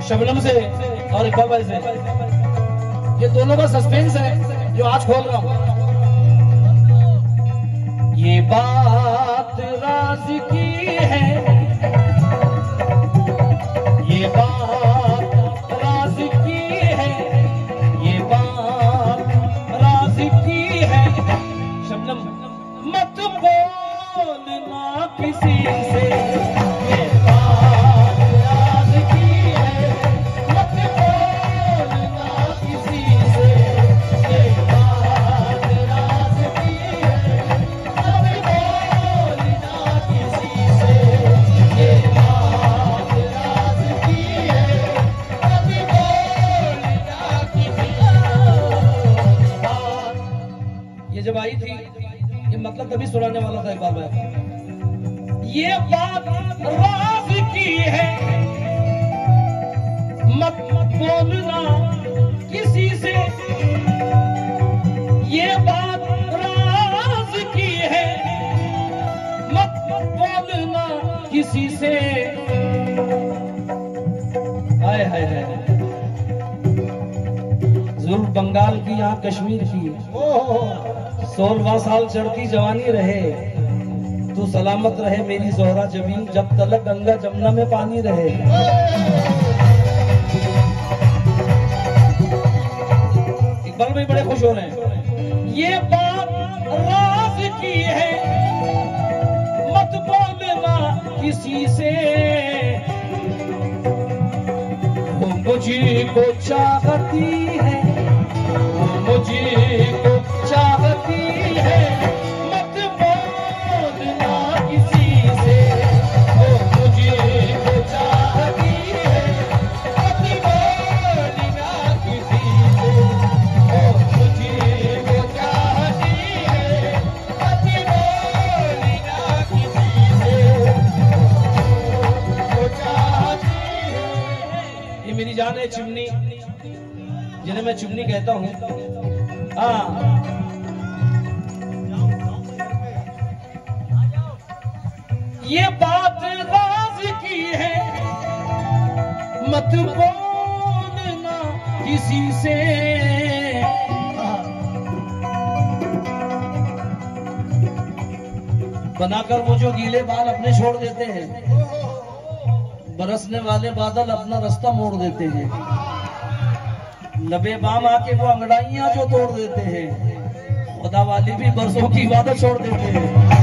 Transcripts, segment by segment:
शबनम से और इकबाल भाई से, ये दोनों का सस्पेंस है जो आज खोल रहा हूं। ये बात राज की है, ये बात राज की है, ये बात राज की है। शबनम मत बोलना किसी से, ये बात राज की है, मत बोलना किसी से, ये बात राज की है, मत बोलना किसी से, ये बात राज की है, मत बोलना किसी से। ये जब आई थी, ये मतलब तभी सुनाने वाला था इकबाल भाई। ये बात राज की है, मत बोलना किसी से, ये बात राज की है, मत बोलना किसी से। हाय हाय हाय, जुल्फ बंगाल की यहाँ कश्मीर की, 16 साल चढ़ती जवानी रहे, तू सलामत रहे मेरी जोहरा जमीन, जब तलक गंगा जमुना में पानी रहे। इकबाल भाई बड़े खुश हो रहे हैं। ये बात राज की है, मत बोलना किसी से, वो मुझे को चाहती है, वो मुझे को चाहती है, मत बोलना किसी से, वो मुझे को चाहती है, मत बोलना किसी से, वो मुझे को चाहती है, मत बोलना किसी से, वो चाहती है। ये मेरी जान है चिमनी, जिन्हें मैं चुमनी कहता हूँ। हाँ, ये बात राज की है, मत बोलना किसी से। बनाकर वो जो गीले बाल अपने छोड़ देते हैं, बरसने वाले बादल अपना रास्ता मोड़ देते हैं, लबे बाम आके वो अंगड़ाइयां जो तोड़ देते हैं, खुदा वाली भी बरसों की इबादत छोड़ देते हैं।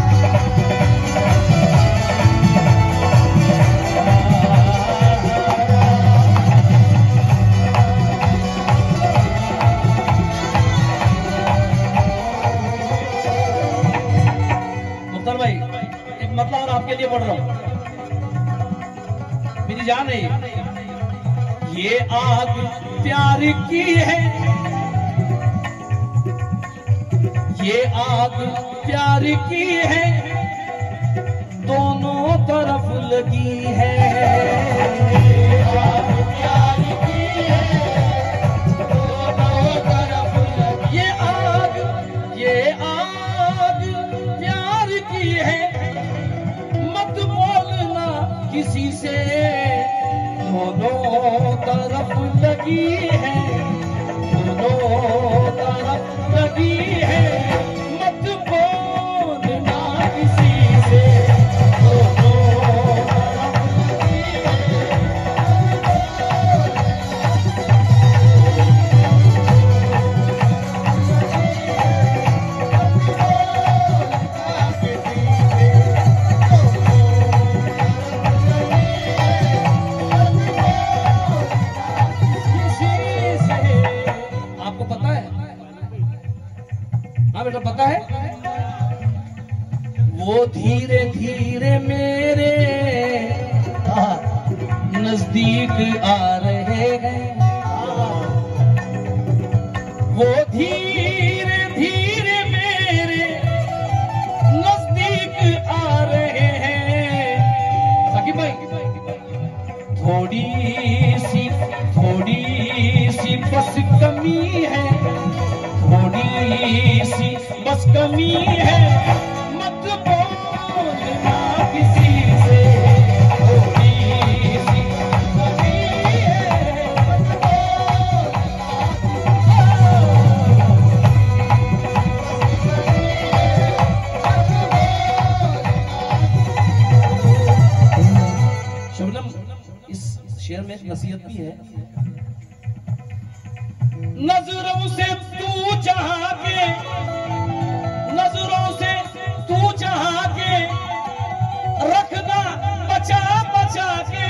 मुख्तार भाई एक मतलब और आपके लिए पढ़ रहा हूं, मेरी जान है। ये आग प्यार की है, ये आग प्यार की है, दोनों तरफ लगी है। ये आग प्यार की है, दोनों तरफ लगी। ये आग प्यार की है, मत बोलना किसी से, दोनों तरफ लगी है, दोनों तरफ लगी है, मत बोलना किसी से, दोनों तरफ लगी है। बेटा पता है, वो धीरे धीरे मेरे नजदीक आ रहे हैं, वो धीरे धीरे मेरे नजदीक आ रहे हैं। साकिब भाई थोड़ी सी बस कमी है, थोड़ी सी बस कमी है, मत बोलना किसी से, थोड़ी सी कमी है, शबनम, इस शेर में एक नसीहत भी है। नजरों से तू चाहा के, नजरों से तू चाहा के, रखना बचा बचा के।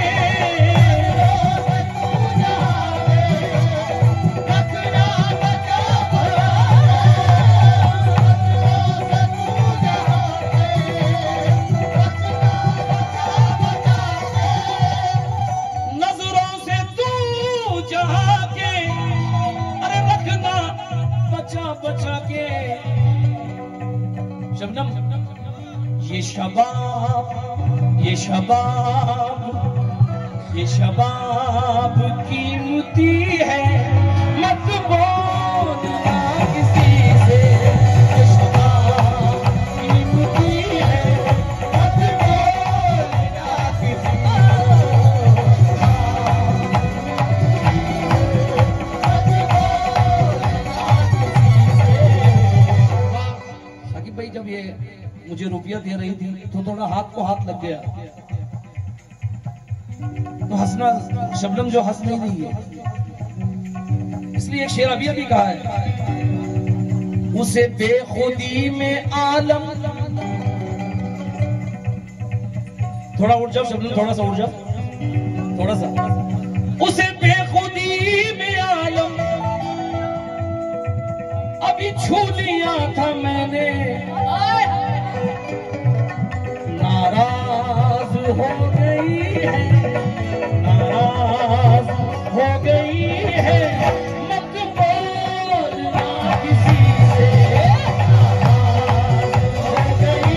बचा के शबनम, ये शबाब, ये शबाब, ये शबाब कीमती है, मत बोलना किसी से। ये शबाब कीमती है, मत बोलना किसी से। भाई जब ये मुझे रुपया दे रही थी तो थोड़ा हाथ को हाथ लग गया, तो हंसना, शबनम जो हंस नहीं रही है, इसलिए एक शेर अभी अभी कहा है, उसे बेखुदी में आलम। थोड़ा उठ जाओ शबनम, थोड़ा सा उठ जाओ, थोड़ा सा। उसे बेखुदी में आलम अभी छू लिया था मैंने, नाराज हो गई है, नाराज हो गई है, मत बोलना किसी से। नाराज हो गई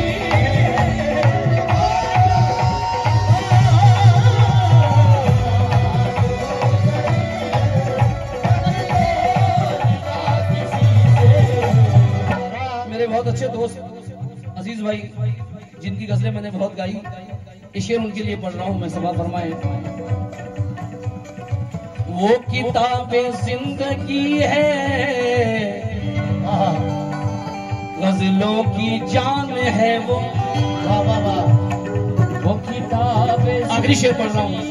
मेरे बहुत अच्छे दोस्त अजीज भाई, जिनकी गजलें मैंने बहुत गाई, ये शेर उनके लिए पढ़ रहा हूं मैं, सभा फरमाए। वो किताबें जिंदगी है, गजलों की जान है वो। वो किताबें, आखिरी शेर पढ़ रहा हूं,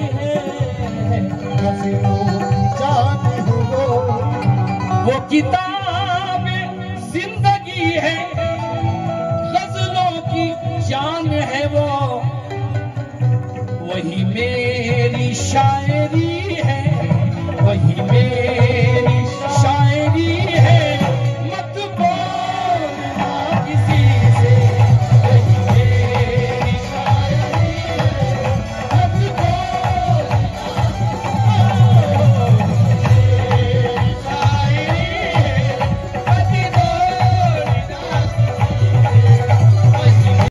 वो किताबें जिंदगी है, गजलों की जान है वो, वही मेरी शायरी है।